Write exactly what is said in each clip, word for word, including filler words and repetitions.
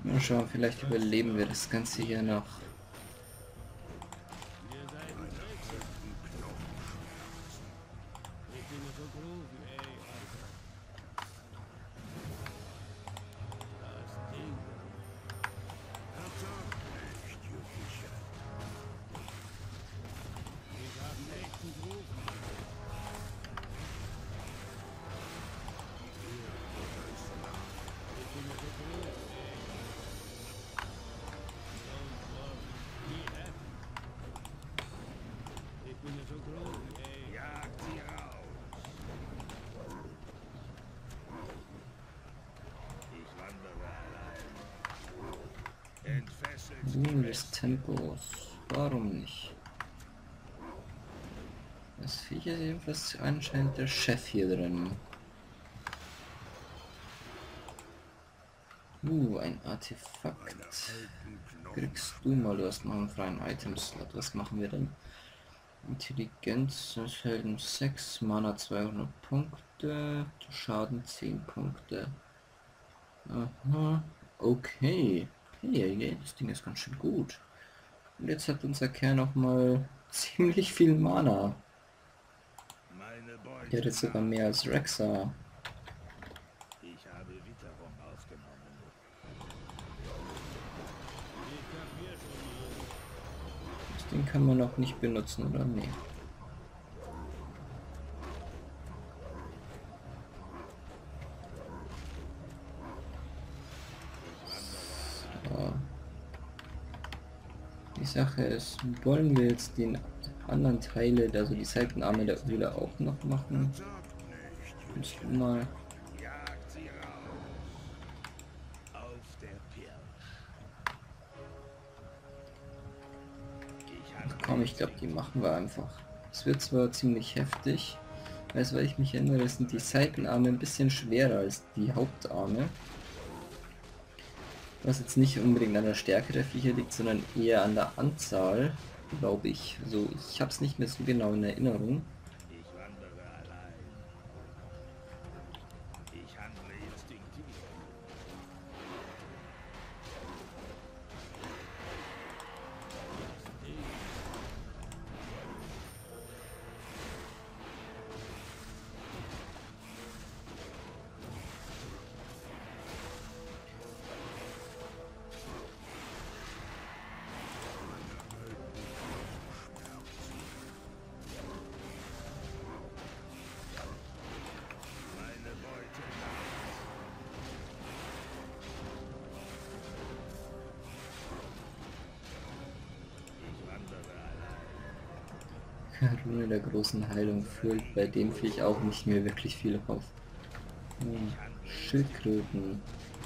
Mal schauen, vielleicht überleben wir das Ganze hier noch. Ruhe des Tempos. Warum nicht? Das Viech ist jedenfalls anscheinend der Chef hier drin. Uh, ein Artefakt. Kriegst du mal, du hast noch einen freien Item-Slot. Was machen wir denn? Intelligenz des Helden sechs, Mana zweihundert Punkte, Schaden zehn Punkte. Aha, okay. Hey, das Ding ist ganz schön gut. Und jetzt hat unser Kerl noch mal ziemlich viel Mana. Der hat jetzt sogar mehr als Rexa. Das Ding kann man noch nicht benutzen, oder? Nee. So. Die Sache ist, wollen wir jetzt den anderen Teile, also die Seitenarme der Höhle auch noch machen? Kannst du mal... Komm, ich glaube, die machen wir einfach. Es wird zwar ziemlich heftig, weiß, weil ich mich erinnere, sind die Seitenarme ein bisschen schwerer als die Hauptarme. Was jetzt nicht unbedingt an der Stärke der Viecher liegt, sondern eher an der Anzahl, glaube ich. So, ich habe es nicht mehr so genau in Erinnerung. Rune der großen Heilung füllt bei dem Viech auch nicht mehr wirklich viel auf. Hm. Schildkröten.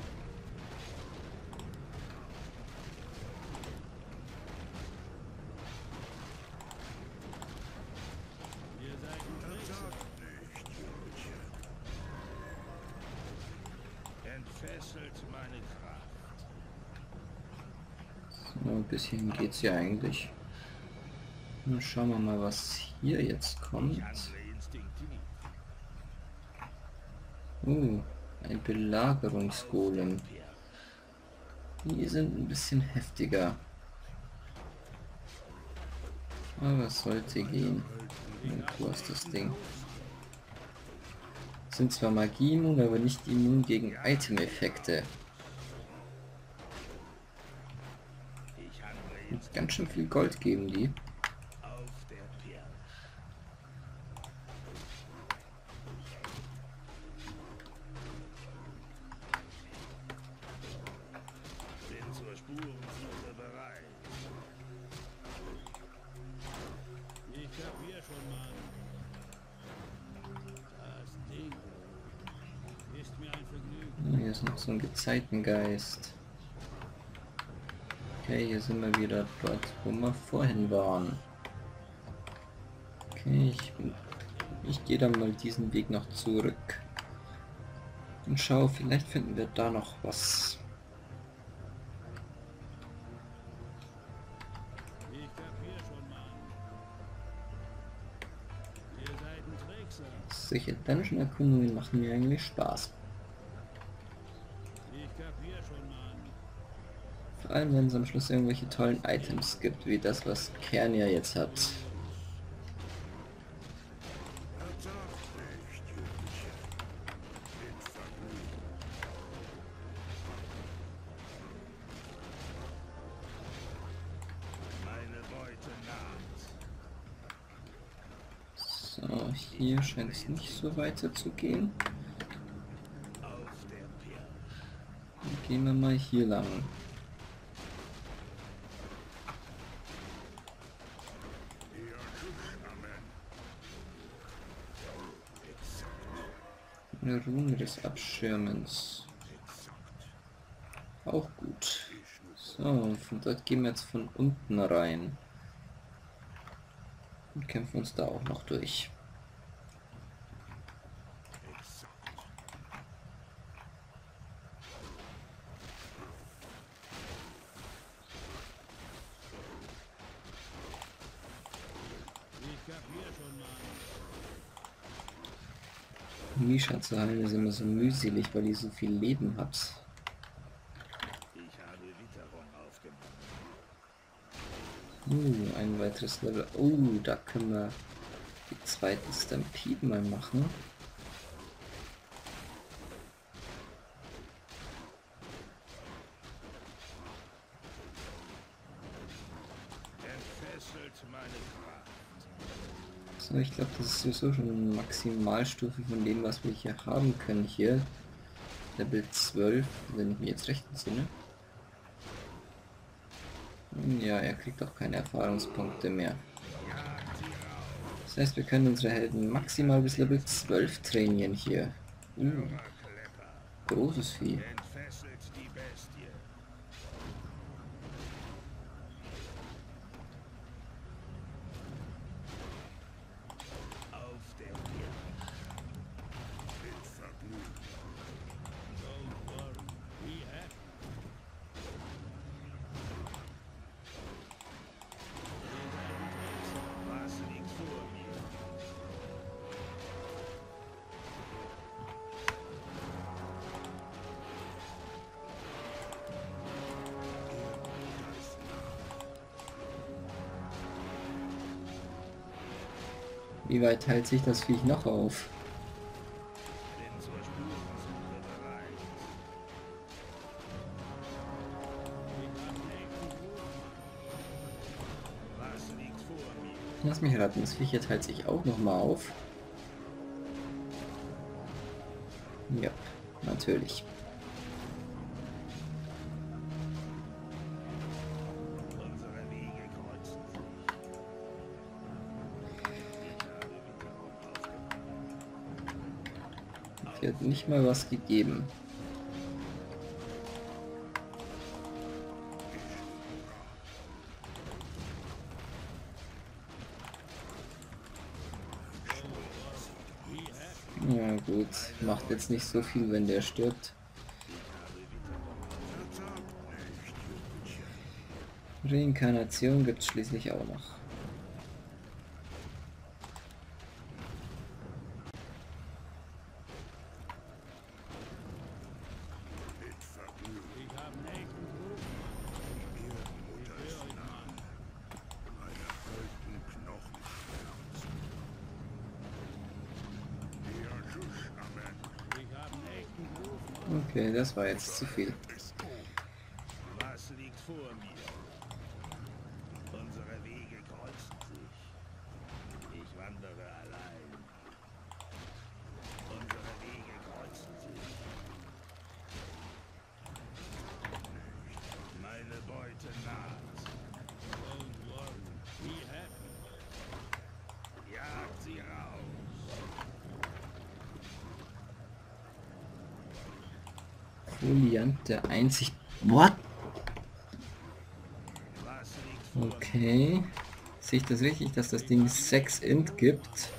So, ein bisschen geht's ja eigentlich. Dann schauen wir mal, was hier jetzt kommt. Uh, ein Belagerungsgolem. Die sind ein bisschen heftiger. Aber es sollte gehen. Und du hast das Ding. Sind zwar Magie immun, aber nicht immun gegen Item-Effekte. Ganz schön viel Gold geben die. Hier ist noch so ein Gezeitengeist. Okay, hier sind wir wieder dort, wo wir vorhin waren. Okay, ich, ich gehe dann mal diesen Weg noch zurück. Und schau, vielleicht finden wir da noch was. Solche Dungeon-Erkundungen machen mir eigentlich Spaß. allem, wenn es am Schluss irgendwelche tollen Items gibt, wie das, was Kern ja jetzt hat. So, hier scheint es nicht so weiter zu gehen. Dann gehen wir mal hier lang. Eine Rune des Abschirmens. Auch gut. So, von dort gehen wir jetzt von unten rein. Und kämpfen uns da auch noch durch. Misha zu heilen ist immer so mühselig, weil die so viel Leben hat. Uh, ein weiteres Level. Oh, da können wir die zweite Stampede mal machen. So, ich glaube, das ist sowieso schon eine Maximalstufe von dem, was wir hier haben können hier. Level zwölf, wenn ich mir jetzt recht entsinne. Ja, er kriegt auch keine Erfahrungspunkte mehr. Das heißt, wir können unsere Helden maximal bis Level zwölf trainieren hier. Uh, großes Vieh. Wie weit teilt sich das Viech noch auf? Lass mich raten, das Viech teilt sich auch noch mal auf. Ja, natürlich. Sie hat nicht mal was gegeben. Ja gut, macht jetzt nicht so viel, wenn der stirbt. Reinkarnation gibt es schließlich auch noch. Okay, das war jetzt zu viel. Was liegt vor mir? Unsere Wege kreuzen sich. Ich wandere allein. Unsere Wege kreuzen sich. Meine Beute naht. Jagt sie raus. Foliante einzig... What? Okay. Sehe ich das richtig, dass das Ding sechs Int gibt?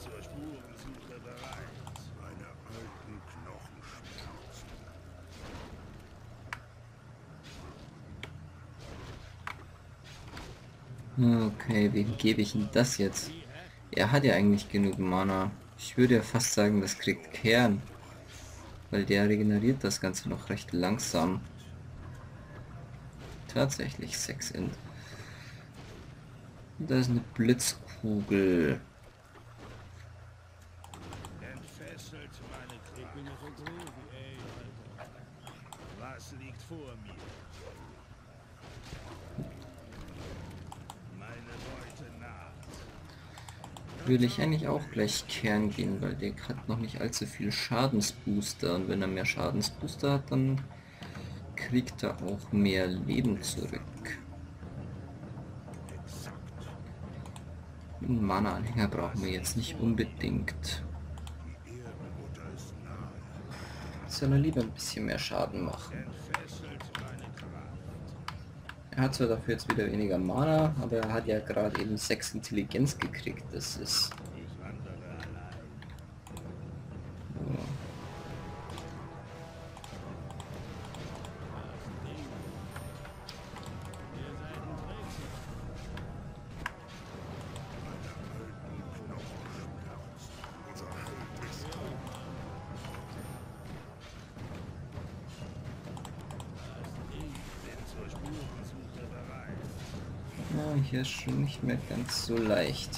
Okay, wem gebe ich ihm das jetzt? Er hat ja eigentlich genug Mana. Ich würde ja fast sagen, das kriegt Kern. Weil der regeneriert das Ganze noch recht langsam. tatsächlich sechs Int. Da ist eine Blitzkugel. Entfesselt meine Kraft. Was liegt vor mir? Meine Beute naht. Will ich eigentlich auch gleich Kern gehen, weil der hat noch nicht allzu viel Schadensbooster. Und wenn er mehr Schadensbooster hat, dann kriegt er auch mehr Leben zurück. Einen Mana-Anhänger brauchen wir jetzt nicht unbedingt. Soll er lieber ein bisschen mehr Schaden machen. Er hat zwar dafür jetzt wieder weniger Mana, aber er hat ja gerade eben sechs Intelligenz gekriegt. Das ist... Ja, hier ist schon nicht mehr ganz so leicht.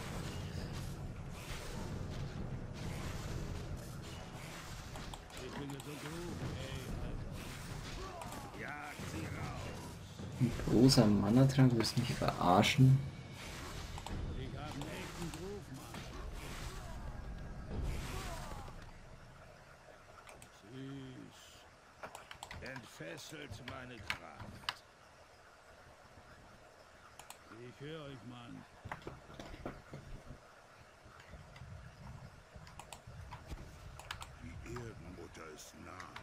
Ein großer Mana-Trank, willst du mich verarschen? Entfesselt meine Kraft. Ich höre euch, Mann. Die Erdenmutter ist nahe.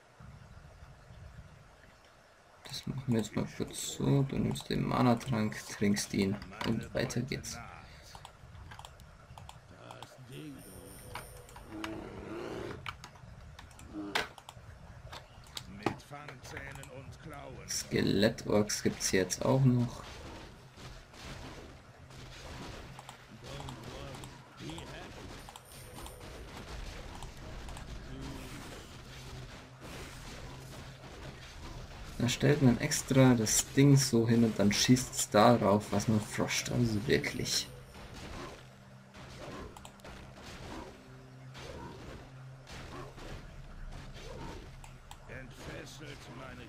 Das machen wir jetzt mal kurz so. Du nimmst den Mana-Trank, trinkst ihn und weiter geht's. Mit Fangzähnen und Klauen. Skelett-Orks gibt es jetzt auch noch. Da stellt man extra das Ding so hin und dann schießt es darauf, was man froscht. Also wirklich. Entfesselt meine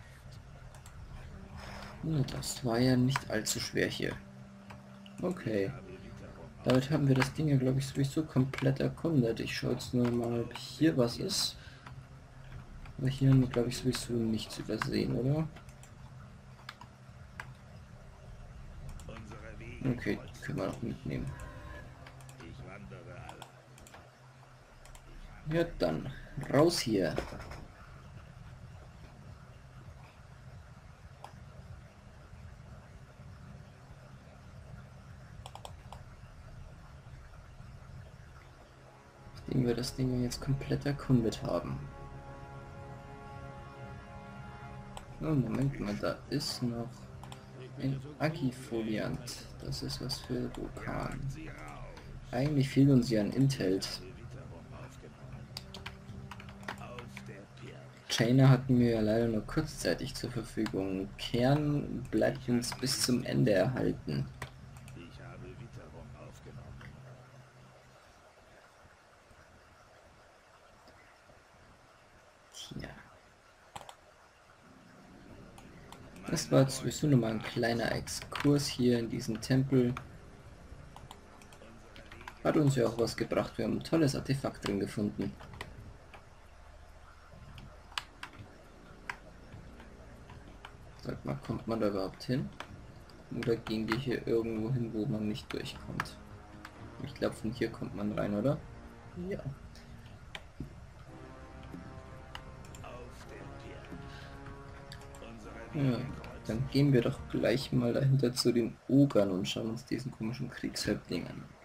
Kraft. Ja, das war ja nicht allzu schwer hier. Okay. Damit haben wir das Ding ja, glaube ich, sowieso komplett erkundet. Ich schaue jetzt nur mal, ob hier was ist. Aber hier haben wir, glaube ich, sowieso nichts übersehen, oder? Okay, können wir noch mitnehmen. Ja, dann raus hier. Nachdem wir das Ding jetzt komplett erkundet haben. Oh, Moment mal, da ist noch ein Agifoliant. Das ist was für Vulkan. Eigentlich fehlt uns ja ein Intelt. Chainer hatten wir ja leider nur kurzzeitig zur Verfügung. Kern bleibt uns bis zum Ende erhalten. Tja. Das war sowieso nur mal ein kleiner Exkurs hier in diesem Tempel. Hat uns ja auch was gebracht. Wir haben ein tolles Artefakt drin gefunden. Sag mal, kommt man da überhaupt hin? Oder gehen die hier irgendwo hin, wo man nicht durchkommt? Ich glaube, von hier kommt man rein, oder? Ja. Ja, dann gehen wir doch gleich mal dahinter zu den Ogern und schauen uns diesen komischen Kriegshäuptling an.